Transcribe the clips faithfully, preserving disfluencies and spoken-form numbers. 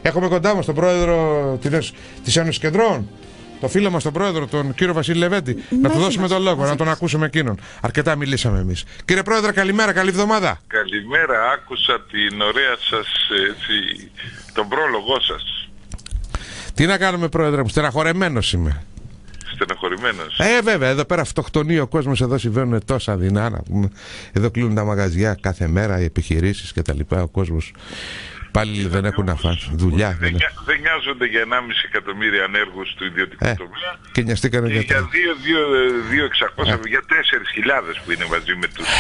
Έχουμε κοντά μας τον πρόεδρο της Ένωσης Κεντρών, το φίλο μας τον πρόεδρο, τον κύριο Βασίλη Λεβέντη. Να του δώσουμε τον λόγο, να τον ακούσουμε εκείνον. Αρκετά μιλήσαμε εμείς. Κύριε πρόεδρε, καλημέρα, καλή εβδομάδα. Καλημέρα, άκουσα την ωραία σας, έτσι, τον πρόλογό σας. Τι να κάνουμε πρόεδρε μου, στεναχωρεμένος είμαι. Στεναχωρημένος. Ε, βέβαια, εδώ πέρα αυτοκτονεί ο κόσμος, εδώ συμβαίνουν τόσα δεινά, να πούμε. Εδώ κλείνουν τα μαγαζιά κάθε μέρα, οι επιχειρήσεις κτλ. Ο κόσμος πάλι δεν έχουν να φάνε δουλειά. Δεν, δεν, δεν νοιάζονται για ενάμιση εκατομμύρια ανέργους του ιδιωτικού ε, τομέα. Και νοιαστήκανε για, για δύο χιλιάδες εξακόσια, ε. για τέσσερις χιλιάδες που είναι μαζί με τους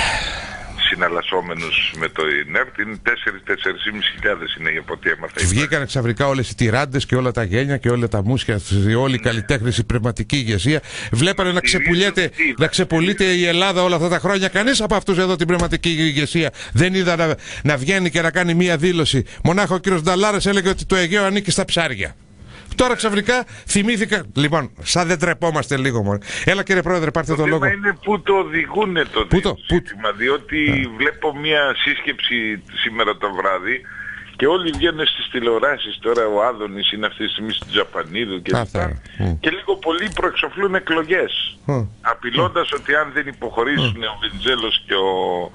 συναλλασσόμενους με το ΙΝΕΡΤ. Είναι τέσσερις με τέσσερις χιλιάδες πεντακόσιες είναι από ό,τι έμαθα. Βγήκανε ξαφνικά όλες οι τυράντες και όλα τα γένια και όλα τα μουσια, όλοι οι καλλιτέχνες, η πνευματική ηγεσία. Βλέπανε να ξεπουλιέται, να ξεπουλείται η Ελλάδα όλα αυτά τα χρόνια. Κανείς από αυτούς εδώ την πνευματική ηγεσία δεν είδα να, να βγαίνει και να κάνει μία δήλωση. Μονάχα ο κύριος Νταλάρας έλεγε ότι το Αιγαίο ανήκει στα ψάρια. Τώρα ξαφνικά θυμήθηκα. Λοιπόν, σαν δεν τρεπόμαστε λίγο μόνο. Έλα κύριε πρόεδρε, πάρτε το, το λόγο. Το θέμα είναι πού το οδηγούν το πού το, ζήτημα, πού... διότι yeah. βλέπω μια σύσκεψη σήμερα το βράδυ και όλοι βγαίνουν στις τηλεοράσεις. Τώρα ο Άδωνης είναι αυτή τη στιγμή στην Τζαπανίδου και αυτά. Mm. Και λίγο πολύ προεξοφλούν εκλογές. Mm. Απειλώντας mm. ότι αν δεν υποχωρήσουν mm. ο Βενιζέλος και ο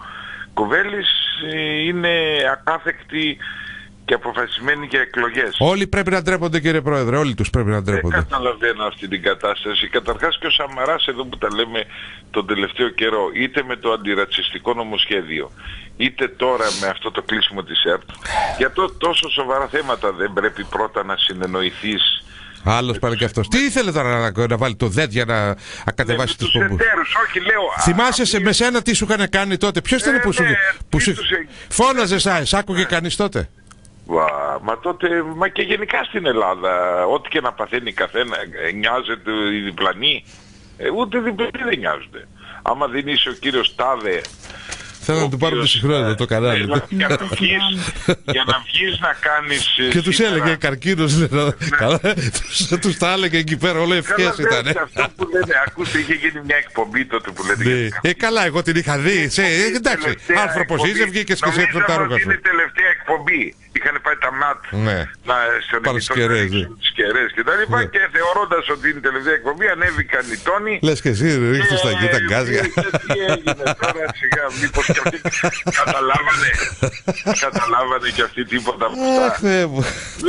Κουβέλης είναι ακάθεκτοι και αποφασισμένοι για εκλογές. Όλοι πρέπει να ντρέπονται κύριε πρόεδρε, όλοι τους πρέπει να ντρέπονται. Δεν καταλαβαίνω αυτή την κατάσταση. Καταρχάς και ο Σαμαράς εδώ που τα λέμε τον τελευταίο καιρό, είτε με το αντιρατσιστικό νομοσχέδιο, είτε τώρα με αυτό το κλείσιμο της ΕΡΤ, για το τόσο σοβαρά θέματα δεν πρέπει πρώτα να συνεννοηθείς. Άλλος πάλι και αυτός. Τι ήθελε τώρα να, να βάλει το ΔΕΤ για να ακατεβάσει ναι, τους πομπούς. Όχι, λέω. Θυμάσαι σε, με σένα τι σου είχαν κάνει τότε. Ποιος ήταν ε, που σου, ναι, που σου... Φώναζε σάις, άκουγε κανείς τότε. Μα, μα τότε, μα και γενικά στην Ελλάδα, ό,τι και να παθαίνει καθένα, νοιάζεται οι διπλανοί, ε, ούτε διπλανοί δεν νοιάζονται. Άμα δεν είσαι ο κύριος Τάδε... Θέλω να του πάρω το συγχρόνιο το κανάλι. Για να βγεις, για να, βγεις να κάνεις... Και τους σήμερα... έλεγε καρκίνος, ναι. Καλά, τους τα έλεγε εκεί πέρα, όλα ευχές ήταν. Αυτό που λένε, ακούστε, είχε γίνει μια εκπομπή τότε που λένε... Ναι. Ε, καλά, εγώ την είχα δει, σε, εντάξει, άνθρωπος είσαι, βγήκες και σε έφερε τα ρούχα σου. Είναι η τελευταία εκπομπή. Είχαν πάει τα ΜΑΤ ναι. να στον σκερές και τα λοιπά, ναι. και θεωρώντας ότι είναι η τελευταία εκπομπή ανέβηκαν οι τόνοι. Λες και εσύ ρίξτε στα εκεί τα γκάζια. Τι έγινε τώρα σιγά, μήπως και αυτοί καταλάβανε, καταλάβανε και αυτοί τίποτα από αυτά. Αχ Θεέ μου,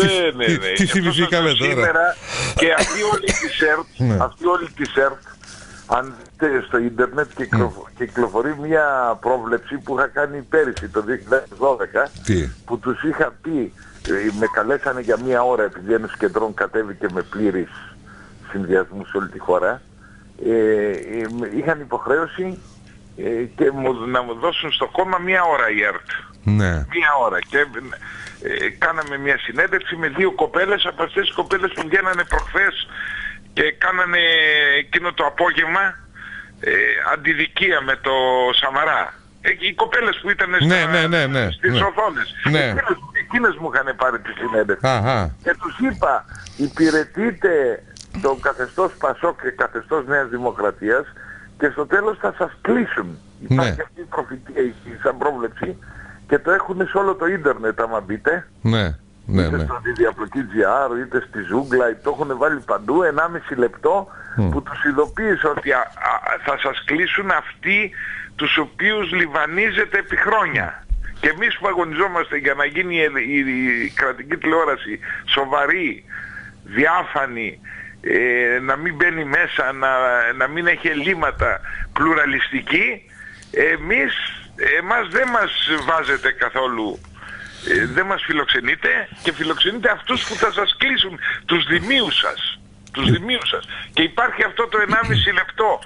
τι θυμηθήκαμε τώρα. Και αυτή όλη τη ΣΕΡΤ, αυτή όλη τη ΣΕΡΤ, αν δείτε στο ίντερνετ κυκλοφορεί μια πρόβλεψη που είχα κάνει πέρυσι το δύο χιλιάδες δώδεκα. Τι? Που τους είχα πει, με καλέσανε για μια ώρα επειδή ένας κεντρών κατέβηκε με πλήρης συνδυασμού σε όλη τη χώρα. Ε, είχαν υποχρέωση ε, και μου, να μου δώσουν στο κόμμα μια ώρα η ΕΡΤ. Ναι. Μια ώρα. Και ε, κάναμε μια συνέντευξη με δύο κοπέλες από αυτές τις κοπέλες που βγαίνανε προχθές και κάνανε εκείνο το απόγευμα ε, αντιδικία με το Σαμαρά. Ε, οι κοπέλες που ήταν ναι, στα, ναι, ναι, ναι, στις ναι. οθόνες. Ναι. Εκείνες, εκείνες μου είχαν πάρει τη συνέντευξη. Αχα. Και τους είπα, υπηρετείτε το καθεστώς Πασόκ και καθεστώς Νέας Δημοκρατίας και στο τέλος θα σας κλείσουν. Ναι. Υπάρχει αυτή η προφητεία σαν πρόβλεψη και το έχουν σε όλο το ίντερνετ άμα μπείτε. Ναι. Ναι, είτε ναι. στο διαπλοκή τζι αρ, είτε στη Ζούγκλα, το έχουν βάλει παντού, ενάμιση λεπτό mm. που τους ειδοποίησε ότι α, α, θα σας κλείσουν αυτοί τους οποίους λιβανίζετε επί χρόνια. Και εμείς που αγωνιζόμαστε για να γίνει η, η, η κρατική τηλεόραση σοβαρή, διάφανη, ε, να μην μπαίνει μέσα, να, να μην έχει ελλείμματα, πλουραλιστική, εμείς, εμάς δεν μας βάζετε καθόλου. Ε, δεν μας φιλοξενείτε και φιλοξενείτε αυτούς που θα σας κλείσουν, τους δημίους σας, τους δημίους σας. Και υπάρχει αυτό το ενάμιση λεπτό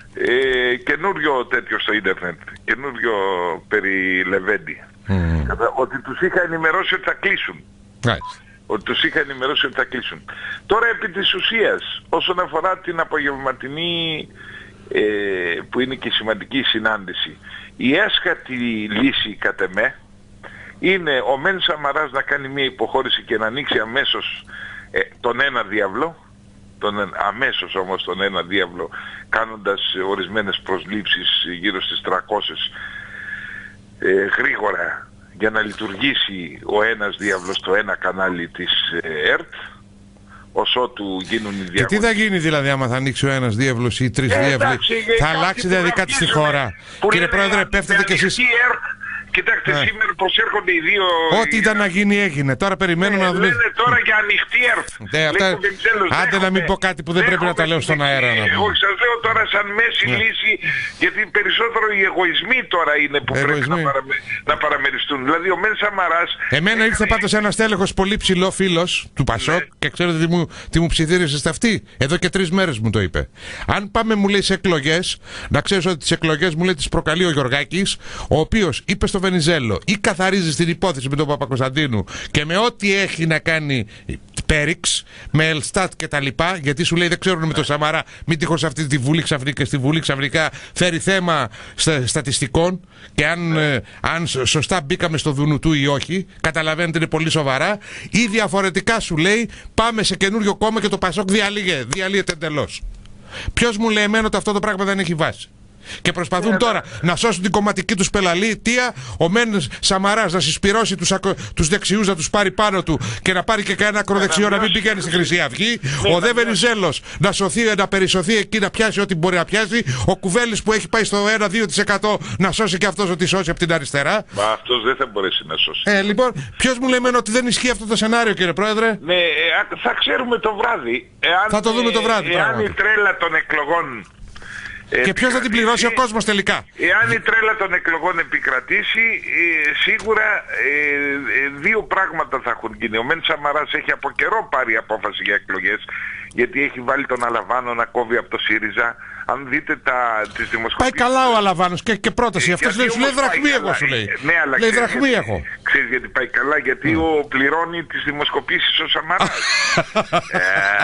ε, καινούριο τέτοιο στο ίντερνετ, καινούριο περί Λεβέντη. Mm. Ότι τους είχα ενημερώσει ότι θα κλείσουν. Nice. Ότι τους είχα ενημερώσει ότι θα κλείσουν. Τώρα επί της ουσίας, όσον αφορά την απογευματινή ε, που είναι και σημαντική συνάντηση, η έσχατη λύση κατ' εμέ είναι ο Μεν Σαμαράς να κάνει μια υποχώρηση και να ανοίξει αμέσως ε, τον ένα διάβλο, τον, αμέσως όμως τον ένα διάβλο, κάνοντας ορισμένες προσλήψεις γύρω στις τριακόσιες ε, γρήγορα για να λειτουργήσει ο ένας διάβλος στο ένα κανάλι της ΕΡΤ, ως ότου γίνουν οι διαγωνισμοί. Και τι θα γίνει δηλαδή άμα θα ανοίξει ο ένας διάβλος ή τρεις ε, διάβλοι? Θα αλλάξει δηλαδή κάτι στη χώρα? Κύριε Πρόεδρε, πέφτετε κι εσείς. Κοιτάξτε, ε. σήμερα προσέρχονται οι δύο... Ό,τι ήταν να γίνει έγινε. Τώρα περιμένουμε ε, να δούμε. Λένε τώρα για ανοιχτή ΕΡΤ. Ε, αυτά... Άντε να μην πω κάτι που δεν πρέπει να τα λέω στον αέρα. Εγώ σας λέω τώρα σαν μέση ναι. λύση, γιατί περισσότερο οι εγωισμοί τώρα είναι που εγωισμοί. πρέπει να, παραμε... να παραμεριστούν. Δηλαδή ο Μεν Σαμαράς... Εμένα έκανε... ήρθε πάντως ένας τέλεχος πολύ ψηλό φίλος του Πασόκ ναι. και ξέρετε τι μου, τι μου ψιθύρισε στα αυτή. Εδώ και τρεις μέρες μου το είπε. Αν πάμε, μου λέει, σε εκλογές, να ξέρεις ότι τις εκλογές μου λέει τις προκαλεί ο Γιωργάκης, ο οποίος είπε στο Βενιζέλο ή καθαρίζει την υπόθεση με τον Παπακοσταντίνου και με ό,τι έχει να κάνει πέριξ, με Ελστάτ και τα λοιπά, γιατί σου λέει δεν ξέρουν με τον Σαμαρά, μην τυχόν σε αυτή τη Βουλή ξαφνικά, στη Βουλή ξαφνικά φέρει θέμα στα, στατιστικών και αν, ε, αν σωστά μπήκαμε στο Δουνουτού ή όχι, καταλαβαίνετε είναι πολύ σοβαρά, ή διαφορετικά σου λέει πάμε σε καινούριο κόμμα και το Πασόκ διαλύγε, διαλύεται εντελώς. Ποιος μου λέει εμένα ότι αυτό το πράγμα δεν έχει βάση? Και προσπαθούν yeah, τώρα yeah. να σώσουν την κομματική τους πελαλήτια. Ο Μεν Σαμαράς να συσπυρώσει τους, ακο... τους δεξιούς, να τους πάρει πάνω του και να πάρει και κανένα ακροδεξιό yeah, να μην πηγαίνει στη Χρυσή Αυγή. Yeah, ο Δε Βενιζέλος να σωθεί, να περισσωθεί εκεί, να πιάσει ό,τι μπορεί να πιάσει. Ο Κουβέλης που έχει πάει στο ένα δύο τοις εκατό να σώσει και αυτός ότι σώσει από την αριστερά. Μα αυτός δεν θα μπορέσει να σώσει. Ε, λοιπόν, ποιος μου λέει εμένα ότι δεν ισχύει αυτό το σενάριο, κύριε Πρόεδρε? Ναι, θα ξέρουμε το βράδυ. Εάν, θα το δούμε το βράδυ. Εάν η τρέλα των εκλογών. Και ποιος θα την πληρώσει? Ο κόσμος τελικά. Εάν η τρέλα των εκλογών επικρατήσει, ε, σίγουρα ε, δύο πράγματα θα έχουν γίνει. Ο Μεν Σαμαράς έχει από καιρό πάρει απόφαση για εκλογές, γιατί έχει βάλει τον Αλαβάνο να κόβει από το ΣΥΡΙΖΑ. Αν δείτε τα, τις δημοσκοπήσεις... Πάει καλά ο Αλαβάνος και, και πρόταση. Αυτός λέει, σου λέει δραχμή εγώ σου λέει. Ναι, αλλά λέει δραχμή έχω. Ξέρεις γιατί πάει καλά? Γιατί mm. ο πληρώνει τις δημοσκοπήσεις ο Σαμαράς. ε,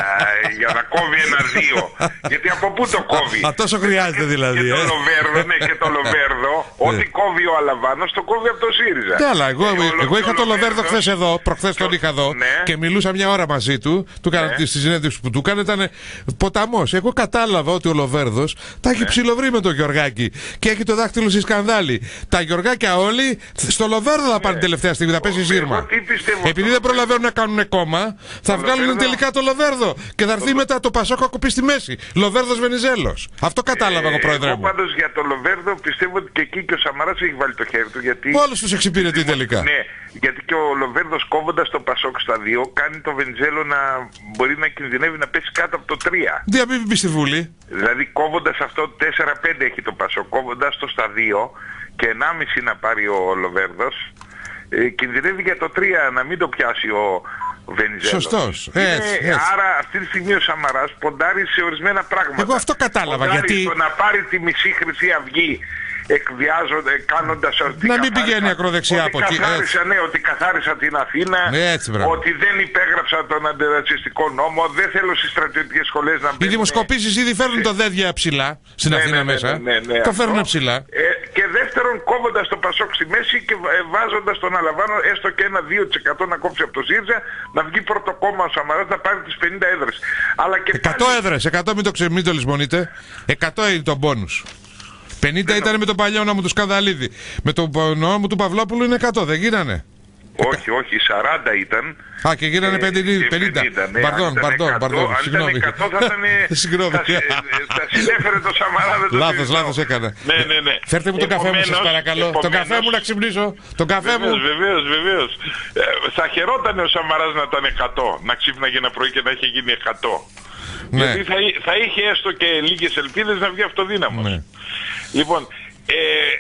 για να κόβει ένα-δύο. Γιατί από πού το κόβει? Α, τόσο χρειάζεται δηλαδή. Και ε. το Λοβέρδο, ναι, και το Λοβέρδο. Ό,τι κόβει ο Αλαβάνος το κόβει από το ΣΥΡΙΖΑ. Ναι, αλλά εγώ, εγώ είχα το Λοβέρδο χθες εδώ, προχθές τον είχα εδώ και μιλούσα μια ώρα μαζί του. Στη συνέντευξη που του έκανε ήταν ποταμός. Εγώ κατάλαβα ότι ο Λοβέρδος τα έχει ψιλοβρει με τον Γιωργάκη και έχει το δάχτυλο στη σκανδάλη. Τα Γιωργάκια όλοι στο Λοβέρδο θα πάνε τελευταία στιγμή, θα πέσει ζύρμα. Επειδή δεν προλαβαίνουν να κάνουν κόμμα, θα βγάλουν τελικά το Λοβέρδο και θα έρθει μετά το Πασόκ να κοπεί στη μέση. Λοβέρδος Βενιζέλος. Αυτό κατάλαβα εγώ, Πρόεδρε μου. Εγώ πάντως για το Λοβέρδο πιστεύω ότι και εκεί και ο Σαμαράς έχει βάλει το χέρι του. Γιατί... Όλους τους εξυπηρετεί τελικά. Ναι, γιατί και ο Λοβέρδος κόβοντας το Πασόκ στα δύο κάνει το Βενιζέλο να μπορεί να κινδυνεύει να πέσει κάτω από το τρία. Τι να μην μπει στη Βουλή. Δηλαδή κόβοντας αυτό τέσσερα πέντε έχει το Πασόκ, κόβοντας το στα δύο και ενάμιση να πάρει ο Λοβέρδος, ε, κινδυνεύει για το τρία να μην το πιάσει ο Βενιζέλος. Σωστός. Είναι, έτσι, έτσι. Άρα αυτή τη στιγμή ο Σαμαράς ποντάρει σε ορισμένα πράγματα. Εγώ αυτό κατάλαβα. Ποντάρει γιατί... στο να πάρει τη μισή Χρυσή Αυγή εκβιάζονται, κάνοντας ότι να μην πηγαίνει ακροδεξιά από εκεί. Καθάρισα, ναι, ότι καθάρισα την Αθήνα, ναι, έτσι, ότι δεν υπέγραψα τον αντιρατσιστικό νόμο, δεν θέλω στις στρατιωτικές σχολές να μπαίνουν. Οι δημοσκοπήσεις ήδη φέρνουν το δέδια ψηλά στην ναι, Αθήνα ναι, ναι, μέσα. Ναι, ναι, ναι, το φέρνουν ψηλά. Ε, και δεύτερον, κόβοντας το Πασόκ στη μέση και βάζοντας τον Αλαβάνο έστω και ένα δύο τοις εκατό να κόψει από το ΣΥΡΙΖΑ, να βγει πρώτο κόμμα ο Σαμαράς να πάρει τις πενήντα έδρες. Αλλά και εκατό πάλι... έδρες, εκατό μην το, ξε... μην το λησμονείτε. εκατό είναι το μπόνους. πενήντα ήταν με τον παλιό νόμο του Σκανδαλίδη. Με τον νόμο του Παυλόπουλου είναι εκατό, δεν γίνανε? Όχι, όχι, σαράντα ήταν. Α, και γίνανε πενήντα. Πардόν, πардόν, πардόν. Συγγνώμη. εκατό θα ήταν. Συγγνώμη. Θα συνέφερε το Σαμαρά. Λάθος, λάθος έκανα. Ναι, ναι, ναι. Φέρτε μου τον καφέ μου, σας παρακαλώ. Τον καφέ μου να ξυπνήσω. Τον καφέ μου. Βεβαίως, βεβαίως. Θα χαιρόταν ο Σαμαράς να ήταν εκατό. Να ξύπναγε ένα πρωί και να είχε γίνει εκατό. Ναι. Γιατί θα, θα είχε έστω και λίγες ελπίδες να βγει αυτοδύναμος. Ναι. Λοιπόν, ε,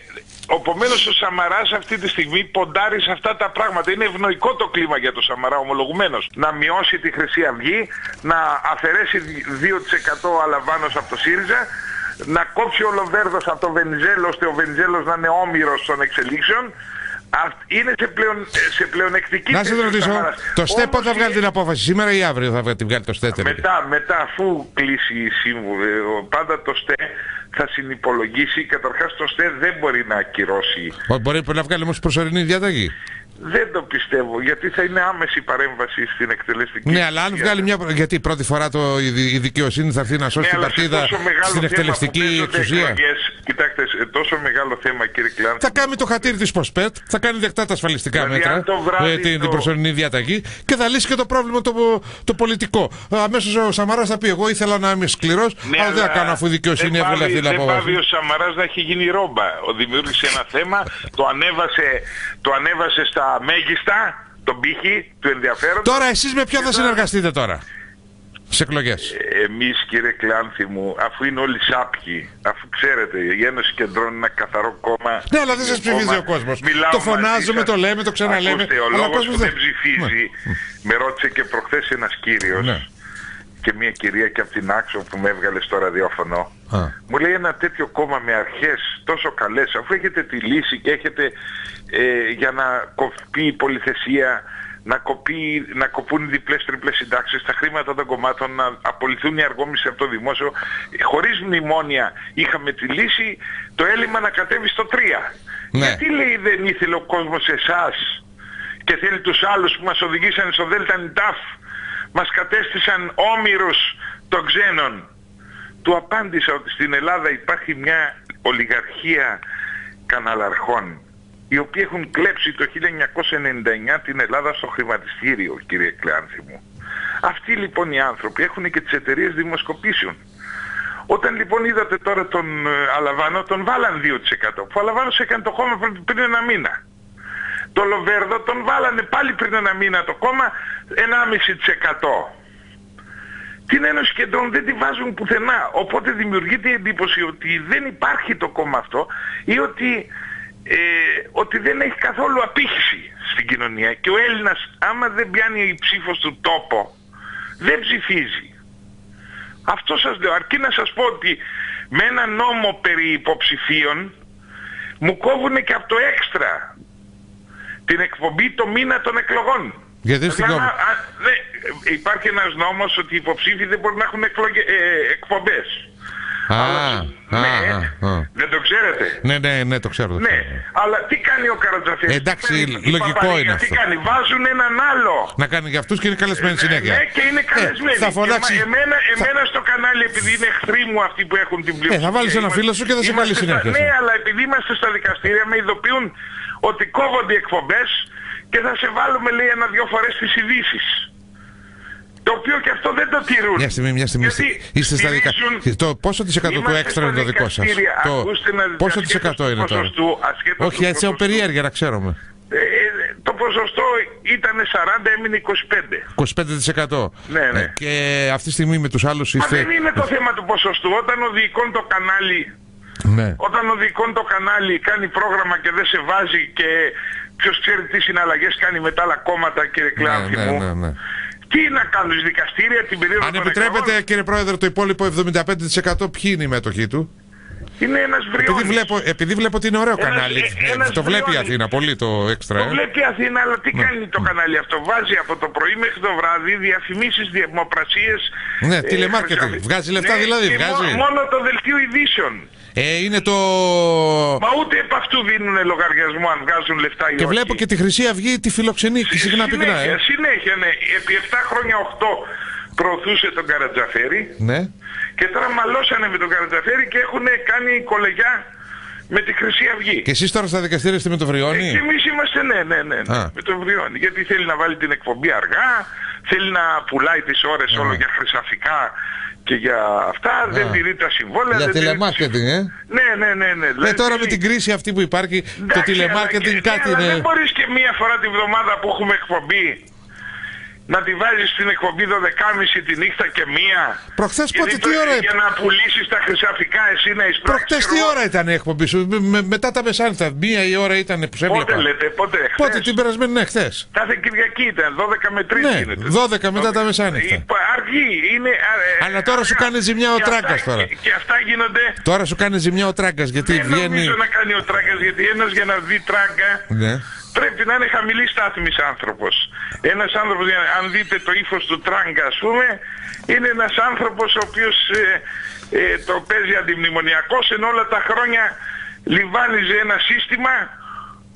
οπομένως ο Σαμαράς αυτή τη στιγμή ποντάρει σε αυτά τα πράγματα. Είναι ευνοϊκό το κλίμα για το Σαμαρά ομολογουμένως. Να μειώσει τη Χρυσή Αυγή, να αφαιρέσει δύο τοις εκατό Αλαβάνος από το ΣΥΡΙΖΑ, να κόψει ο Λοβέρδος από το Βενιζέλο, ώστε ο Βενιζέλος να είναι όμηρος των εξελίξεων. Είναι σε, πλεον, σε πλεονεκτική. Να σας ρωτήσω, το ΣΤΕ πότε θα βγάλει την απόφαση, σήμερα ή αύριο θα την βγάλει το ΣΤΕ? Μετά, μετά, αφού κλείσει η σύμβουλη, πάντα το ΣΤΕ θα συνυπολογίσει. Καταρχάς το ΣΤΕ δεν μπορεί να ακυρώσει. Μπορεί να βγάλει όμως προσωρινή διαταγή. Δεν το πιστεύω, γιατί θα είναι άμεση παρέμβαση στην εκτελεστική. Ναι, αλλά αν βγάλει μια. Γιατί πρώτη φορά το, η δικαιοσύνη θα έρθει να σώσει ναι, την παρτίδα στην εκτελεστική εξουσία. Εκλογές, κοιτάξτε, σε τόσο μεγάλο θέμα, κύριε Κλάνθη. Θα κάνει το χατήρι της Ποσπέτ, θα κάνει δεκτά τα ασφαλιστικά δηλαδή, μέτρα, βράδυ, ε, την, το... την προσωρινή διαταγή και θα λύσει και το πρόβλημα το, το πολιτικό. Αμέσως ο Σαμαράς θα πει: εγώ ήθελα να είμαι σκληρός, ναι, αλλά δεν θα κάνω αφού η δικαιοσύνη έβγαλε αυτή την απόφαση. Δεν πάβει ο Σαμαράς να έχει γίνει ρόμπα. Ο δημιούργησε ένα θέμα, το ανέβασε, το ανέβασε στα μέγιστα, τον πύχη του ενδιαφέροντος. Τώρα εσείς με ποιον θα συνεργαστείτε τώρα στις εκλογές? Εμείς, κύριε Κλάνθη μου, αφού είναι όλοι σάπιοι, αφού ξέρετε η Ένωση Κεντρών είναι ένα καθαρό κόμμα. Ναι, αλλά δεν σας ψηφίζει ο κόσμος. Το φωνάζουμε, το λέμε, το ξαναλέμε. Ακούστε, ο λόγος που δεν ψηφίζει, με ρώτησε και προχθές ένας κύριος, ναι, και μια κυρία και από την Άξο που με έβγαλε στο ραδιόφωνο. Α. Μου λέει ένα τέτοιο κόμμα με αρχές τόσο καλές, αφού έχετε τη λύση και έχετε ε, για να κοπεί η πολυθεσία, να, κοπεί, να κοπούν οι διπλές τριπλές συντάξεις, τα χρήματα των κομμάτων, να απολυθούν οι αργόμισθοι από το δημόσιο. Χωρίς μνημόνια είχαμε τη λύση, το έλλειμμα να κατέβει στο τρία. Ναι. Γιατί λέει δεν ήθελε ο κόσμος εσάς και θέλει τους άλλους που μας οδηγήσαν στο Δέλτα Νιτάφ, μας κατέστησαν όμηρους των ξένων. Του απάντησα ότι στην Ελλάδα υπάρχει μια ολιγαρχία καναλαρχών, οι οποίοι έχουν κλέψει το χίλια εννιακόσια ενενήντα εννιά την Ελλάδα στο χρηματιστήριο, κύριε Κλάνθη μου. Αυτοί λοιπόν οι άνθρωποι έχουν και τις εταιρείες δημοσκοπήσεων. Όταν λοιπόν είδατε τώρα τον Αλαβάνο, τον βάλαν δύο τοις εκατό. Που ο Αλαβάνος έκανε το κόμμα πριν ένα μήνα. Το Λοβέρδο τον βάλανε πάλι πριν ένα μήνα το κόμμα ενάμιση τοις εκατό. Την Ένωση Κεντρών δεν τη βάζουν πουθενά. Οπότε δημιουργείται η εντύπωση ότι δεν υπάρχει το κόμμα αυτό ή ότι, ε, ότι δεν έχει καθόλου απήχηση στην κοινωνία. Και ο Έλληνας άμα δεν πιάνει η ψήφος του τόπο δεν ψηφίζει. Αυτό σας λέω. Αρκεί να σας πω ότι με ένα νόμο περί υποψηφίων μου κόβουνε και από το έξτρα την εκπομπή το μήνα των εκλογών. Γιατί στην δηλαδή, α, α, ναι, υπάρχει ένας νόμος ότι οι υποψήφοι δεν μπορούν να έχουν εκλογε, ε, εκπομπές. Α, αλλά, α, ναι, α, α. δεν το ξέρετε. Ναι, ναι, ναι, το ξέρω. Το ναι, ξέρω. αλλά τι κάνει ο Καρατζαφέρης? Εντάξει, λογικό είναι αυτό. Τι κάνει, βάζουν έναν άλλο. Να κάνει για αυτούς και είναι καλεσμένοι ε, συνέχεια. Ναι, και είναι καλεσμένοι. Ε, θα φωνάξει... και, εμένα, εμένα θα... στο κανάλι, επειδή είναι εχθροί μου αυτοί που έχουν την πλειοψηφία. Ε, θα βάλεις ένα φίλο σου και θα σε βάλει συνέχεια. Ναι, αλλά επειδή είμαστε στα δικαστήρια με ειδοποιούν ότι κόβονται οι εκπομπές και θα σε βάλουμε, λέει, ένα-δυο φορές τις ειδήσεις. Το οποίο και αυτό δεν το τηρούν. Μια στιγμή, μια στιγμή. Είστε στα δικαστήρια. Το πόσο της εκατό του έξτρα είναι το δικό σας? Το... Πόσο της εκατό είναι τώρα? Όχι, έτσι έχω περίεργα να ξέρουμε. Ε, το ποσοστό ήταν σαράντα, έμεινε είκοσι πέντε. είκοσι πέντε τοις εκατό. Ναι, ναι. Ε, και αυτή τη στιγμή με τους άλλους είστε... Μα δεν είναι το θέμα του ποσοστού. Όταν οδηγικών το κανάλι... Ναι. Όταν οδηγικών το κανάλι κάνει πρόγραμμα και δεν σε βάζει και ποιος ξέρει τι συναλλαγές κάνει με τα άλλα κόμματα, κύριε Κλάνθη ναι, μου. Ναι, ναι, ναι. Τι να κάνουν στις δικαστήρια την περίοδο Αν των επιτρέπετε, εκλογών? Κύριε Πρόεδρε, το υπόλοιπο εβδομήντα πέντε τοις εκατό ποιοι είναι οι μέτοχοι του? Είναι ένας βριώνης. Επειδή βλέπω, επειδή βλέπω ότι είναι ωραίο ένας, κανάλι. Ένας το βλέπει η Αθήνα πολύ το έξτρα. Το ε. βλέπει η Αθήνα, αλλά τι ναι. κάνει το κανάλι αυτό? Βάζει από το πρωί μέχρι το βράδυ διαφημίσεις, δημοπρασίες. Ναι, ε, τηλεμάρκετινγκ. Βγάζει λεφτά, ναι, δηλαδή. Βγάζει. Μόνο, μόνο το δελτίο ειδήσεων. Ε, είναι το... Μα ούτε επ' αυτού δίνουν λογαριασμό αν βγάζουν λεφτά ή και όχι. βλέπω και τη Χρυσή Αυγή τη φιλοξενεί και συχνά πυκνά. Συνέχεια, ε. συνέχεια, ναι. Επί επτά χρόνια οκτώ προωθούσε τον Καρατζαφέρη. Ναι. Και τώρα μαλώσανε με τον Καρατζαφέρη και έχουν κάνει κολεγιά με τη Χρυσή Αυγή. Και εσείς τώρα στα δικαστήρια είστε με το Βριώνη? Ε, και εμείς είμαστε, ναι, ναι, ναι, ναι με το Βριώνη. Γιατί θέλει να βάλει την εκπομπή αργά, θέλει να πουλάει τις ώρες όλο για χρυσαφικά και για αυτά, Α. δεν τηρεί τα συμβόλαια. Για τηλεμάρκετινγκ, ε? Ναι, ναι, ναι. ναι. Δηλαδή, τώρα με την κρίση αυτή που υπάρχει, εντάξει, το τηλεμάρκετινγκ κάτι ναι, είναι... Δεν μπορείς και μία φορά τη βδομάδα που έχουμε εκπομπή να τη βάζεις στην εκπομπή δώδεκα και μισή τη νύχτα και μία. Προχθές πότε, το, τι ώρα... Για να πουλήσεις τα χρυσαφικά εσύ να εισπράξεις. Προχθές τι ώρα ήταν η εκπομπή σου? Με, μετά τα μεσάνυχτα, μία η ώρα ήταν που σε έβλεπα. Πότε λέτε, πότε, χθες? Πότε την περασμένη, ναι, χθες. Κάθε Κυριακή ήταν, δώδεκα με τρεις ναι, γίνεται. δώδεκα μετά τα μεσάνυχτα. Αργή, είναι... Αλλά τώρα σου κάνει ζημιά ο Τράγκας τώρα. Και, και αυτά γίνονται... Τώρα σου κάνει ζημιά ο Τράγκας γιατί δεν βγαίνει... Δεν νομίζω να κάνει ο Τράγκας, γιατί ένας για να δει Τράγκα... Ναι. Πρέπει να είναι χαμηλής στάθμης άνθρωπος. Ένας άνθρωπος, αν δείτε το ύφος του Τράγκα, ας πούμε, είναι ένας άνθρωπος ο οποίος ε, ε, το παίζει αντιμνημονιακός, ενώ όλα τα χρόνια λιβάνιζε ένα σύστημα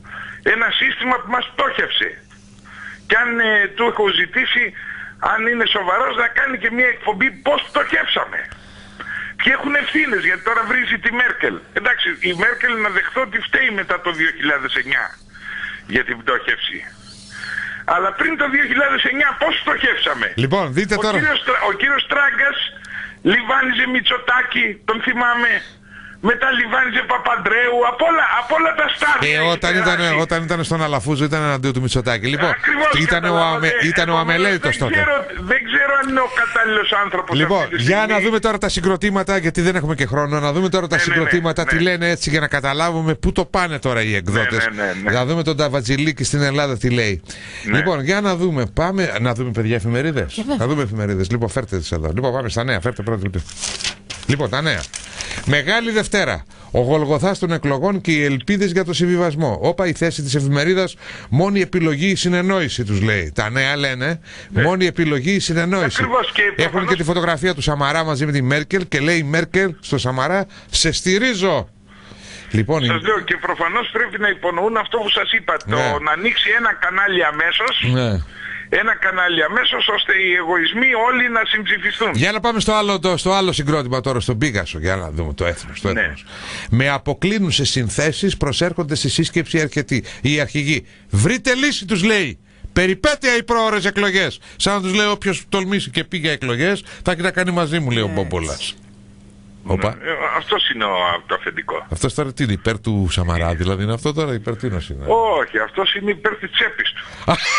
ένα σύστημα που μας πτώχευσε. Και αν ε, του έχω ζητήσει, αν είναι σοβαρός, να κάνει και μια εκπομπή πώς πτωχεύσαμε. Ποιοι έχουν ευθύνες, γιατί τώρα βρίζει τη Μέρκελ. Εντάξει, η Μέρκελ να δεχθώ ότι φταίει μετά το δύο χιλιάδες εννιά για την πτώχευση. Αλλά πριν το δύο χιλιάδες εννιά πώς πτωχεύσαμε? Λοιπόν, δείτε ο τώρα. Κύριος, ο κύριος Τράγκας λιβάνιζε Μητσοτάκη, τον θυμάμαι. Μετά λιβάνιζε Παπαντρέου, από όλα, από όλα τα στάδια. Ε, όταν, ήταν, όταν ήταν στον Αλαφούζο ήταν εναντίον του Μητσοτάκη. Λοιπόν, ήταν ο, αμε, ήταν ο αμελέτητος τότε. Ξέρω, δεν ξέρω αν είναι ο κατάλληλος άνθρωπος. Λοιπόν, για να δούμε τώρα τα συγκροτήματα, γιατί δεν έχουμε και χρόνο, να δούμε τώρα τα ναι, συγκροτήματα, ναι, ναι, τι λένε έτσι για να καταλάβουμε πού το πάνε τώρα οι εκδότες. Ναι, ναι, ναι, ναι. Να δούμε τον Ταβατζηλίκη στην Ελλάδα τι λέει. Ναι. Λοιπόν, για να δούμε, πάμε να δούμε παιδιά εφημερίδες. Να δούμε εφημερίδες. Λοιπόν, φέρτε τις εδώ. Λοιπόν, πάμε στα νέα, φέρτε πρώτα. Λοιπόν, τα νέα. Μεγάλη Δευτέρα. Ο Γολγοθάς των εκλογών και οι ελπίδες για το συμβιβασμό. Όπα η θέση της εφημερίδας, μόνη επιλογή η συνεννόηση, τους λέει. Τα νέα λένε, ναι. Μόνη επιλογή η συνεννόηση. Και έχουν προφανώς... και τη φωτογραφία του Σαμαρά μαζί με τη Μέρκελ και λέει η Μέρκελ στο Σαμαρά, σε στηρίζω. Λοιπόν, σας λέω, και προφανώς πρέπει να υπονοούν αυτό που σας είπα, ναι. Το να ανοίξει ένα κανάλι αμέσως. Ναι. Ένα κανάλι αμέσως, ώστε οι εγωισμοί όλοι να συμψηφιστούν. Για να πάμε στο άλλο, το, στο άλλο συγκρότημα τώρα, στον Πίγασο, για να δούμε το έθνος. Το έθνος. Ναι. Με αποκλίνουσες συνθέσεις προσέρχονται στη σύσκεψη αρκετοί. Οι αρχηγοί. Βρείτε λύση, τους λέει. Περιπέτεια οι πρόωρες εκλογές. Σαν να τους λέει όποιος τολμήσει και πήγε εκλογές, θα έχει να κάνει μαζί μου, λέει ο Μπόμπολας. Ναι, αυτός είναι το αφεντικό. Αυτός τώρα τι είναι, υπέρ του Σαμαρά, δηλαδή είναι αυτό τώρα, υπέρ τίνος είναι? Όχι, αυτός είναι υπέρ της τσέπης του.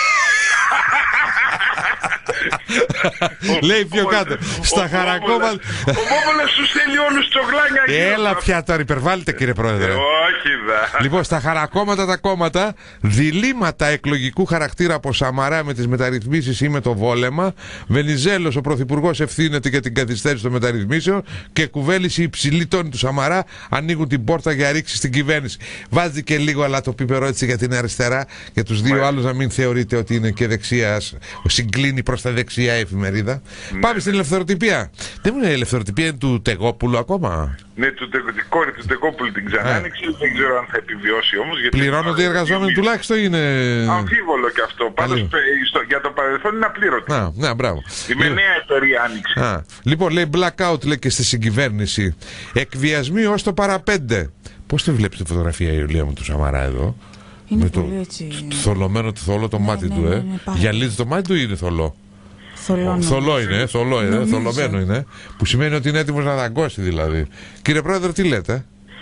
Λέει πιο κάτω. Στα χαρακόμματα. Ο Μπόμπολας σου στέλνει όλους τσογλάνια. Έλα πια τώρα, υπερβάλλετε κύριε Πρόεδρε. Όχι δα. Λοιπόν, στα χαρακόμματα τα κόμματα, διλήμματα εκλογικού χαρακτήρα από Σαμαρά με τις μεταρρυθμίσεις ή με το βόλεμα. Βενιζέλος, ο Πρωθυπουργός, ευθύνεται για την καθυστέρηση των μεταρρυθμίσεων και κουβέληση υψηλή τόνη του Σαμαρά ανοίγουν την πόρτα για ρήξη στην κυβέρνηση. Βάζει και λίγο αλλά το πίπερο έτσι για την αριστερά, για τους δύο άλλους να μην θεωρείτε ότι είναι και δεξιάς. Συγκλίνει προς τα δεξιά η εφημερίδα. Ναι. Πάμε στην ελευθεροτυπία. Δεν μου είναι η ελευθεροτυπία, είναι του Τεγόπουλου ακόμα? Ναι, του τε, κόρη του Τεγόπουλου την ξανάνοιξε. Ε. Δεν ξέρω αν θα επιβιώσει όμως. Γιατί πληρώνονται οι εργαζόμενοι τουλάχιστον, είναι αμφίβολο και αυτό. Πάντως στο, για το παρελθόν είναι απλήρωτη. Α, ναι, μπράβο. Η με νέα εταιρεία άνοιξε. Α, λοιπόν, λέει blackout, λέει και στη συγκυβέρνηση. Εκβιασμοί ως το παραπέντε. Πώς τη βλέπεις τη φωτογραφία, η Ιουλία μου, του Σαμαρά εδώ? Είναι με πολύ το έτσι... θολωμένο το θολό το ναι, μάτι ναι, του, ε. Ναι, ναι, ναι, γυαλίζει το μάτι του ή είναι θολό? Θολό, θολό είναι, θολό είναι, θολωμένο είναι. Που σημαίνει ότι είναι έτοιμος να δαγκώσει δηλαδή. Κύριε Πρόεδρε, τι λέτε?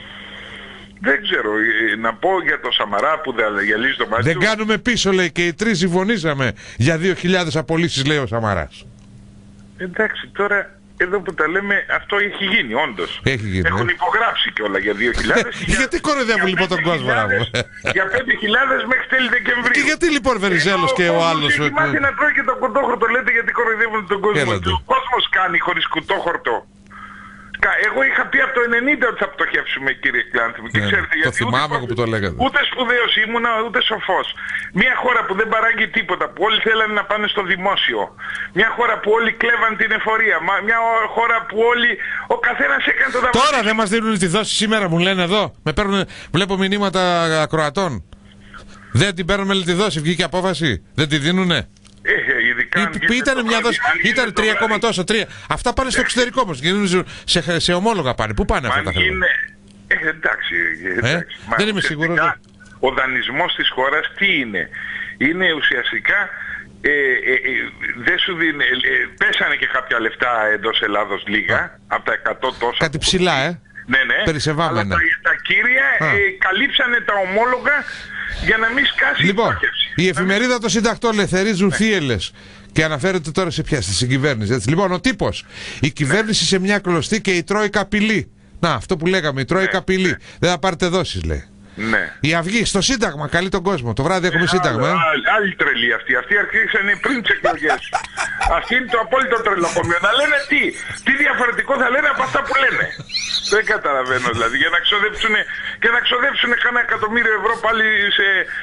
Δεν ξέρω, να πω για το Σαμαρά που γυαλίζει το μάτι δεν του. Δεν κάνουμε πίσω, λέει, και οι τρεις συμφωνήσαμε για δύο χιλιάδες απολύσεις, λέει ο Σαμαράς. Εντάξει, τώρα... Εδώ που τα λέμε, αυτό έχει γίνει, όντως. Έχει γίνει, έχουν ε. υπογράψει κιόλα για δύο χιλιάδες. Γιατί κοροϊδεύουν λοιπόν τον κόσμο, να μου? Για πέντε χιλιάδες μέχρι τέλη Δεκεμβρίου. Και γιατί λοιπόν Βενιζέλος και ο άλλος? Θυμάστε να τρώει και τον κουτόχορτο, λέτε γιατί κοροϊδεύουν τον κόσμο. Ο κόσμος κάνει χωρίς κουτόχορτο. Εγώ είχα πει από το ενενήντα ότι θα πτωχεύσουμε, κύριε Κλάνθη μου. Και ναι, ξέρετε, το γιατί θυμάμαι ούτε, που το λέγατε. Ούτε σπουδαίος ήμουνα, ούτε σοφός. Μια χώρα που δεν παράγει τίποτα, που όλοι θέλανε να πάνε στο δημόσιο. Μια χώρα που όλοι κλέβαν την εφορία. Μια χώρα που όλοι, ο καθένας έκανε το δαβάκι. Τώρα δεν μας δίνουν τη δόση σήμερα, μου λένε εδώ. Με παίρνουν, βλέπω μηνύματα ακροατών. Δεν την παίρνουμε τη δόση, βγήκε απόφαση. Δεν τη δίνουνε. Ε, ειδικά Ή, ήταν μια δόση, ήταν τρία κόμμα τόσο, τρία. Αυτά πάνε στο εξωτερικό όμως, σε, σε ομόλογα πάνε. Πού πάνε αυτά τα θέματα? Ε, εντάξει, εντάξει. Ε? Δεν είμαι σίγουρος. Ο δανεισμός της χώρας τι είναι? Είναι ουσιαστικά, ε, ε, ε, δεν σου δίνει, ε, ε, πέσανε και κάποια λεφτά εντός Ελλάδος λίγα, α. από τα εκατό τόσα. Κάτι ψηλά, ε. Ναι, ναι. Περισεβάμενα. Αλλά τα, τα κύρια ε, καλύψανε τα ομόλογα για να μην σκάσει λοιπόν, η πτώχευση. Η εφημερίδα των συντακτών λεθερίζουν ναι. θύελες. Και αναφέρεται τώρα σε ποια, στη συγκυβέρνηση. Έτσι. Λοιπόν, ο τύπος. Η κυβέρνηση ναι. σε μια κλωστή και η Τρόικα απειλεί. Να, αυτό που λέγαμε, η Τρόικα απειλεί. Ναι. Δεν θα πάρετε δόσεις, λέει. Ναι. Η Αυγή στο Σύνταγμα καλεί τον κόσμο. Το βράδυ έχουμε ε, Σύνταγμα. Άλλη, άλλη, άλλη τρελή αυτή. Αυτοί αρχίσανε πριν τις εκλογές. Αυτή είναι το απόλυτο τρελοκομείο. Να λένε τι. Τι διαφορετικό θα λένε από αυτά που λένε. Δεν καταλαβαίνω δηλαδή. Για να ξοδέψουν και να ξοδέψουν κάνα εκατομμύριο ευρώ πάλι σε,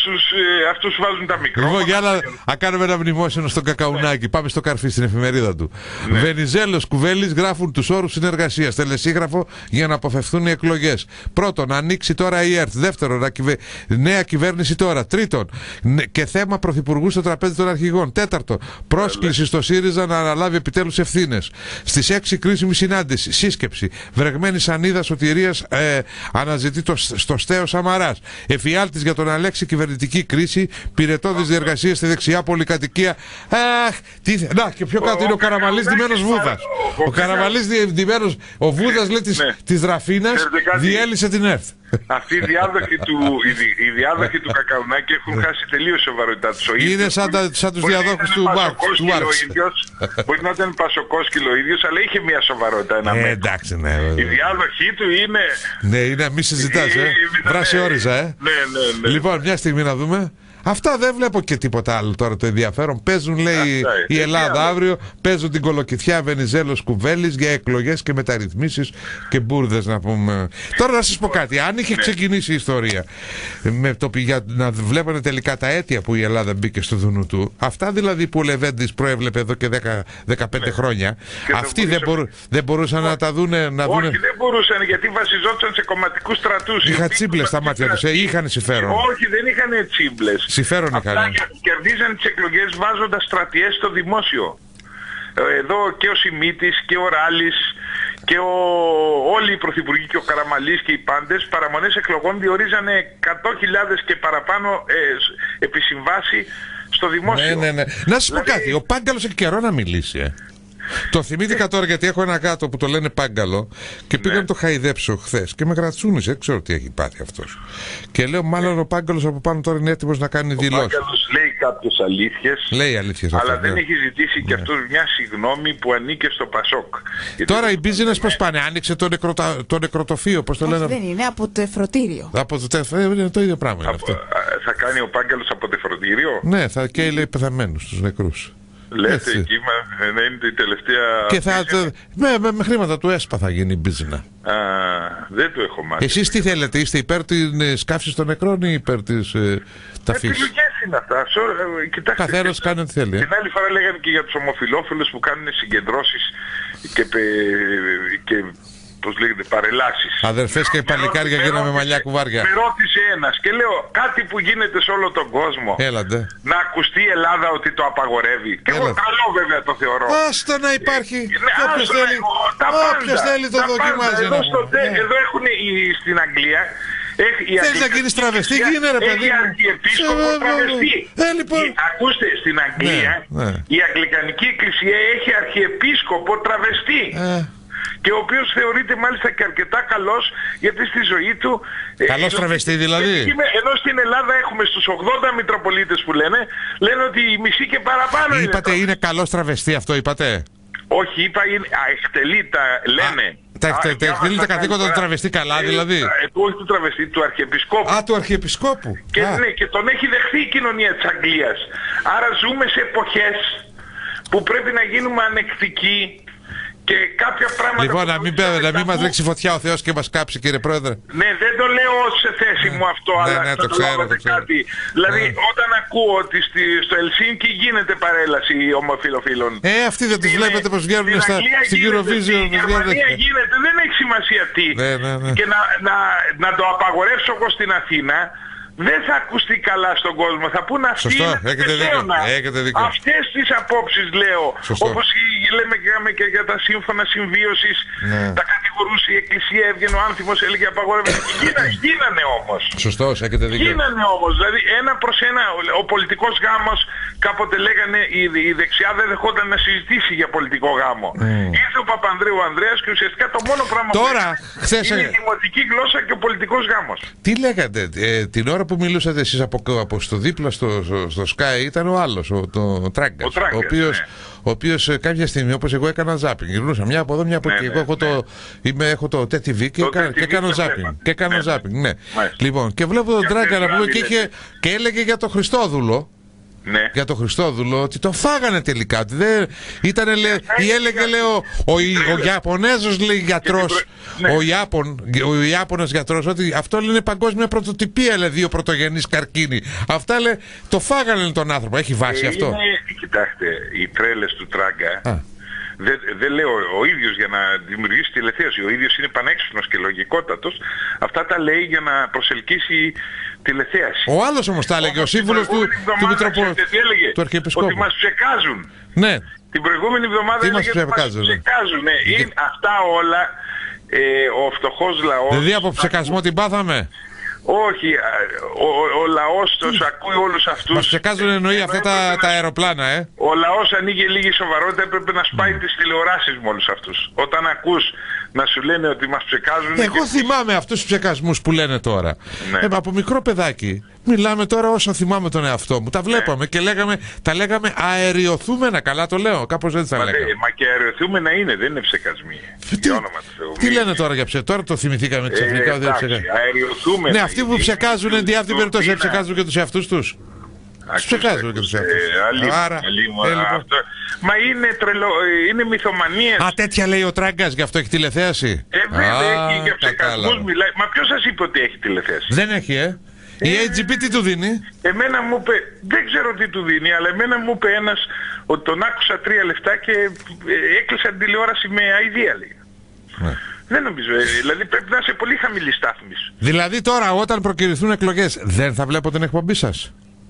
τους, ε, αυτούς βάζουν τα μικρόφωνα. Λοιπόν, για να, να κάνουμε ένα μνημόσυνο στον Κακαουνάκη. Πάμε στο Καρφί, στην εφημερίδα του. Ναι. Βενιζέλος, Κουβέλης γράφουν τους όρους συνεργασίας. Τελεσίγραφο για να αποφευθούν οι εκλογές. Πρώτον, να ανοίξει τώρα η ΕΡΤ. Δεύτερον, να κυβε... νέα κυβέρνηση τώρα. Τρίτον, και θέμα πρωθυπουργού στο τραπέζι των αρχηγών. Τέταρτον, πρόσκληση στο ΣΥΡΙΖΑ να αναλάβει επιτέλους ευθύνες. Στις έξι κρίσιμη συνάντηση. Σύσκεψη. Βρεγμένη σανίδα σωτηρίας ε, αναζητεί το, στο στέο Σαμαράς. Εφιάλτης για τον Αλέξη κυβερνητική κρίση. Πυρετώδης διεργασίες στη δεξιά πολυκατοικία. Αχ, τι... Να, και πιο κάτω είναι ο Καραμαλής ντυμένος Βούδας. Ο Καραμαλής ντυμένος, ο Βούδας λέει της, ναι. της Ραφίνας διέλυσε την ΕΡΤ. Αυτοί οι διάδοχοι του, οι, οι διάδοχοι του Κακαουνάκη έχουν χάσει τελείως σοβαρότητά τους. Είναι σαν, τα, σαν τους διαδόχους του Μάρξ. Μπορεί να ήταν πασοκόσκυλο ο ίδιος, αλλά είχε μια σοβαρότητα. Ένα ε, εντάξει, ναι. Οι διάδοχοι του είναι... Ναι, είναι, μη συζητάς, ε. Βράση όριζα, ε. Ναι, ναι, ναι. Λοιπόν, μια στιγμή να δούμε. Αυτά δεν βλέπω και τίποτα άλλο τώρα το ενδιαφέρον. Παίζουν, λέει, Αυτά, η Ελλάδα ε, αύριο, παίζουν την κολοκυθιά Βενιζέλος Κουβέλης για εκλογές και μεταρρυθμίσεις και μπουρδες, να πούμε. Τώρα να σας πω κάτι. Αν είχε ξεκινήσει η ιστορία με το, για να βλέπανε τελικά τα αίτια που η Ελλάδα μπήκε στο δουνού του, αυτά δηλαδή που ο Λεβέντης προέβλεπε εδώ και δέκα δεκαπέντε ναι. χρόνια, και αυτοί δεν, μπορού, δεν μπορούσαν Ό, να τα δούνε. Να όχι, δούνε... δεν μπορούσαν, γιατί βασιζόταν σε κομματικούς στρατούς. Είχαν τσίμπλες στα μάτια τους, είχαν συμφέρον. Όχι, δεν είχαν τσίμπλες. Συμφέρον είχαν. Κερδίζαν τις εκλογές βάζοντας στρατιές στο δημόσιο. Εδώ και ο Σιμίτης και ο Ράλης και ο... όλοι οι πρωθυπουργοί και ο Καραμαλής και οι πάντες παραμονές εκλογών διορίζανε εκατό χιλιάδες και παραπάνω ε, επισυμβάσει στο δημόσιο. Ναι, ναι, ναι. Να σας δηλαδή... πω κάτι, ο Πάγκαλος έχει καιρό να μιλήσει, ε. Το θυμήθηκα τώρα γιατί έχω ένα γάτο που το λένε Πάγκαλο και πήγα ναι. να το χαϊδέψω χθες και με γρατσούνισε. Δεν ξέρω τι έχει πάθει αυτός. Και λέω, μάλλον ο Πάγκαλος από πάνω τώρα είναι έτοιμος να κάνει δηλώσεις. Ο Πάγκαλος λέει κάποιες αλήθειες. Λέει αλήθειες. Αλλά αυτό, δεν ναι. έχει ζητήσει ναι. και αυτός μια συγγνώμη που ανήκε στο Πασόκ. Τώρα οι business πώς πάνε, άνοιξε το, νεκροτα... το νεκροτοφείο, πώς το λένε. Δεν είναι, από το εφρωτήριο. Από το τεφροτήριο, είναι το ίδιο πράγμα. Από... Αυτό. Θα κάνει ο Πάγκαλος από το εφρωτήριο. Ναι, θα καίει λέει πεθαμένους, τους νεκρούς. Λέτε έτσι. Εκεί να είναι η τελευταία... Και θα, με, με, με χρήματα του ΕΣΠΑ θα γίνει η μπίζνα. Α, δεν το έχω μάθει. Εσείς τι θέλετε, είστε υπέρ της καύσης των νεκρών ή υπέρ της ε, ταφής? Επιλογές είναι αυτά. Κοιτάξτε, καθένας κάνει ό,τι θέλει. Την άλλη φορά λέγανε και για τους ομοφυλόφιλους που κάνουν συγκεντρώσεις και, και πώς λέγεται, παρελάσεις. Αδερφές και παλικάρια γίναμε μαλλιά κουβάρια. Με ρώτησε ένας και λέω κάτι που γίνεται σε όλο τον κόσμο. Έλατε. Να ακουστεί η Ελλάδα ότι το απαγορεύει. Και εγώ καλό βέβαια το θεωρώ. Άστο να υπάρχει. Ε, όποιος θέλει, όποιος θέλει το δοκιμάζει. Εδώ, στο, ναι. εδώ έχουν οι, στην Αγγλία. Θέλεις να γίνεις τραβεστή, γίνε ρε παιδί μου. Έχει αρχιεπίσκοπο τραβεστή. Ε, λοιπόν. Ακούστε, στην Αγγλία ναι, ναι. η Αγγλικανική Εκκλησία έχει αρχιεπίσκοπο τραβεστή. Ε. Και ο οποίος θεωρείται μάλιστα και αρκετά καλός, γιατί στη ζωή του... Καλός ε, τραβεστή δηλαδή. Ενώ στην Ελλάδα έχουμε στους ογδόντα Μητροπολίτες που λένε, λένε ότι η μισή και παραπάνω είναι. Είπατε είναι καλός τραβεστή, αυτό είπατε? Όχι, είπα είναι, α, εκτελεί τα, λένε. Α, τα εκτε, τα εκτελεί τα καθήκοντα του τραβεστή καλά δηλαδή. Ε, του, όχι του τραβεστή, του Αρχιεπισκόπου. Α, του Αρχιεπισκόπου. Και, ναι, και τον έχει δεχθεί η κοινωνία της Αγγλίας. Άρα ζούμε σε εποχές που πρέπει να γίνουμε ανεκτικοί. Και κάποια πράγματα... Λοιπόν, να μην, να μην μας ρίξει φωτιά ο Θεός και μας κάψει, κύριε Πρόεδρε. Ναι, δεν το λέω σε θέση μου αυτό, ναι, αλλά ναι, το ξέρω, το ξέρω. Κάτι. Δηλαδή, ναι. όταν ακούω ότι στη, στο Ελσίνκι γίνεται παρέλαση ομοφιλοφίλων... Ε, αυτοί δεν τους είναι, βλέπετε πως βγαίνουν στα, στην Eurovision. Στην Γερμανία γίνεται, δεν έχει σημασία τι. Ναι, ναι, ναι. Και να, να, να το απαγορεύσω εγώ στην Αθήνα, δεν θα ακουστεί καλά στον κόσμο. Θα πούν αυτοί αυτές τις απόψεις, λέω. Σωστό. Όπως λέμε και για τα σύμφωνα συμβίωσης, ναι. τα κατηγορούσε η Εκκλησία, έβγαινε ο άνθιμος, έλεγε απαγορεύεται. Γίνα, γίνανε όμως. Σωστός, έχετε δίκιο. Γίνανε όμως. Δηλαδή ένα προς ένα, ο πολιτικός γάμος, κάποτε λέγανε η, η δεξιά δεν δεχόταν να συζητήσει για πολιτικό γάμο. Mm. Ήρθε ο Παπανδρέου Ανδρέας και ουσιαστικά το μόνο πράγμα τώρα, που χθες... είναι η δημοτική γλώσσα και ο πολιτικός γάμος. Τι λέγατε ε, την ώρα που μιλούσατε εσείς από, από στο δίπλα στο, στο, στο Sky ήταν ο άλλος, ο, το, ο Τράγκας, ο, Τράγκας, ο οποίος, ναι. ο οποίος κάποια στιγμή όπως εγώ έκανα ζάπινγκ, γυρνούσα μια από εδώ μια από εκεί, ναι, εγώ ναι, έχω, ναι. το, είμαι, έχω το τι τι βι και, κα, και κάνω ζάπινγκ, και κάνω ναι, ζάπινγκ, ναι. ναι. Λοιπόν, και βλέπω τον Τράγκα να πούμε και, είχε, και έλεγε για το Χριστόδουλο. Ναι. Για τον Χριστόδουλο, ότι το φάγανε τελικά. Ότι δεν... Ήτανε, λέ... Ή έλεγε, λέει, ο, ο, ο Ιαπωνέζος, λέει, γιατρός, ναι. ο, Ιάπων, ο Ιάπωνας γιατρός, ότι αυτό είναι παγκόσμια πρωτοτυπία, λέει, δύο πρωτογενείς καρκίνοι. Αυτά, λέει, το φάγανε τον άνθρωπο. Έχει βάση ε, αυτό. Είναι, κοιτάξτε, οι τρέλες του Τράγκα. Δεν δε λέω ο ίδιος για να δημιουργήσει τηλεθέαση. Ο ίδιος είναι πανέξυπνος και λογικότατος. Αυτά τα λέει για να προσελκύσει τηλεθέαση. Ο άλλος όμως τα έλεγε, ο σύμβουλος του, του Μητροπολιτικού, του Αρχιεπισκόπου. Ότι μας ψεκάζουν. Ναι. Την προηγούμενη εβδομάδα έλεγε ότι μας ψεκάζουν. Ναι. Είναι αυτά όλα ε, ο φτωχός λαός. Δηλαδή από ψεκασμό την πάθαμε. Όχι, ο, ο, ο λαός τους ακούει όλους αυτούς. Μας ψεκάζουν, εννοεί αυτά τα, τα αεροπλάνα, ε. Ο λαός ανοίγει λίγη σοβαρότητα, έπρεπε να σπάει mm. τις τηλεοράσεις με όλους αυτούς. Όταν ακούς να σου λένε ότι μας ψεκάζουν... Εγώ και... θυμάμαι αυτούς τους ψεκασμούς που λένε τώρα. Ναι. Ε, από μικρό παιδάκι. Μιλάμε τώρα όσο θυμάμαι τον εαυτό μου. Τα βλέπαμε ναι. και λέγαμε, τα λέγαμε αεριοθούμενα. Καλά το λέω, κάπως έτσι τα μα, λέγαμε. Δε, μα και αεριοθούμενα είναι, δεν είναι ψεκασμοί. Τι, τι λένε τώρα για ψεκασμοί, τώρα το θυμηθήκαμε ξαφνικά. Ε, εντάξει, αεριοθούμενα. Ναι, αυτοί που ψεκάζουν εν τη αυτή περίπτωση δεν ψεκάζουν και τους εαυτούς τους. Τους ψεκάζουν και τους εαυτούς τους. Άρα, μα είναι τρελό, είναι μυθομανίες. Α, τέτοια λέει ο Τράγκας, γι' αυτό έχει τηλεθέαση. Ε, βέβαια, έχει για ψεκασμούς μιλάει. Μα ποιος σας είπε ότι έχει τηλεθέαση? Δεν έχει, ε. Η έιτς τζι πι τι του δίνει? Εμένα μου είπε, δεν ξέρω τι του δίνει, αλλά εμένα μου είπε ένας ότι τον άκουσα τρία λεφτά και έκλεισα την τηλεόραση με αηδία, λέει. Ναι. Δεν νομίζω, δηλαδή πρέπει να είσαι πολύ χαμηλή στάθμιση. Δηλαδή τώρα όταν προκηρυθούν εκλογές δεν θα βλέπω την εκπομπή σας?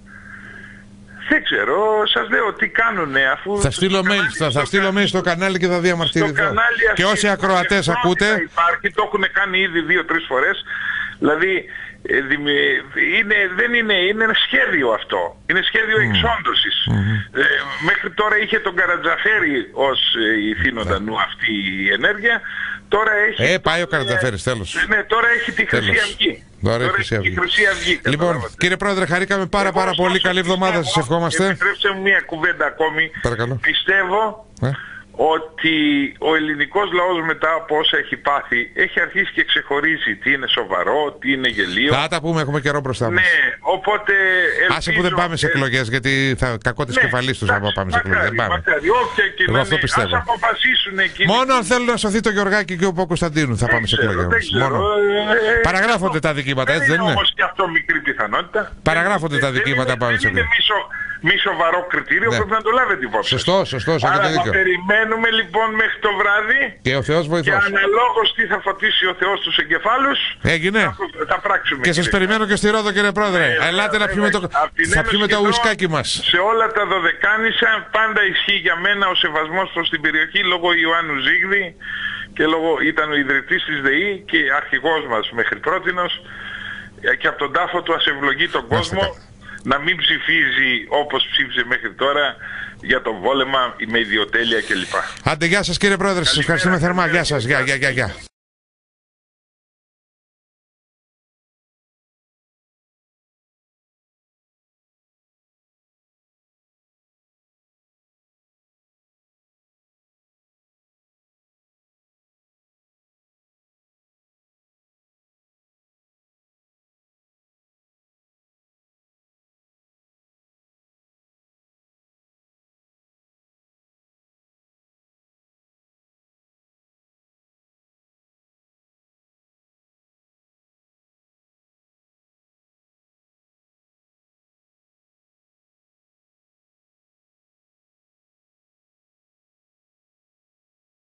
Δεν ξέρω, σας λέω τι κάνουνε αφού... Θα στείλω mail, θα, θα στείλω mail στο κανάλι και θα διαμαρτυρηθώ. Και όσοι ακροατές ακούτε... Υπάρχει, το έχουν κάνει ήδη δύο-τρεις φορές, δηλαδή... Είναι, δεν είναι, είναι ένα σχέδιο αυτό. Είναι σχέδιο mm. εξόντωσης. Mm. Ε, μέχρι τώρα είχε τον Καρατζαφέρη ως ε, ηθήνοντα νου αυτή η ενέργεια. Τώρα έχει... Ε, πάει ο Καρατζαφέρης, τέλος. Ναι, τώρα έχει τη Χρυσή Αυγή. Τώρα, τώρα έχει τη Χρυσή Αυγή. Λοιπόν, κύριε Πρόεδρε, χαρήκαμε πάρα πάρα Εγώ πολύ. Καλή εβδομάδα σας ευχόμαστε. Επιτρέψτε μου μια κουβέντα ακόμη. Παρακαλώ. Πιστεύω... Ε? ότι ο ελληνικός λαός μετά από όσα έχει πάθει έχει αρχίσει και ξεχωρίζει τι είναι σοβαρό, τι είναι γελίο. Θα τα πούμε, έχουμε καιρό μπροστά μας. Ναι, οπότε ελπίζω... Άσε που δεν πάμε σε εκλογές, γιατί θα κακό της ναι, κεφαλής τους άμα πάμε σε εκλογές. Δεν πάμε. Μακάρι, όποια και Εγώ αυτό είναι, πιστεύω. Ας αποφασίσουν εκείνοι. Μόνο αν θέλουν να σωθεί το Γιωργάκη και ο Παπα-Κωνσταντίνου θα πάμε σε εκλογές. Μόνο. Ε, Παραγράφονται τα δικήματα, έτσι δεν είναι? Όμως και αυτό μικρή πιθανότητα. Παραγράφονται τα δικήματα πάμε σε εκλογές. Μη σοβαρό κριτήριο, ναι. Πρέπει να το λάβετε υπόψη. Σωστό, σωστό. Άρα θα περιμένουμε λοιπόν μέχρι το βράδυ. Και ο Θεός βοηθός. Και αναλόγως τι θα φωτίσει ο Θεός τους εγκεφάλους. Έγινε. Θα, θα πράξουμε. Και σας περιμένω και στη Ρόδο, κύριε Πρόεδρε. Ε, Ελάτε ε, να πιούμε το, θα πιούμε το ουισκάκι μας. Σε όλα τα δωδεκάνησα πάντα ισχύει για μένα ο σεβασμός προς την περιοχή λόγω Ιωάννου Ζήγδη. Και λόγω ήταν ο ιδρυτής της ΔΕΗ και αρχηγός μας μέχρι πρότινος. Και από τον τάφο του ας ευλογεί τον κόσμο. Να μην ψηφίζει όπως ψήφιζε μέχρι τώρα για το βόλεμα με ιδιοτέλεια κλπ. Άντε, γεια σας κύριε Πρόεδρε, σας ευχαριστούμε θερμά. Γεια σας, γεια, γεια, γεια.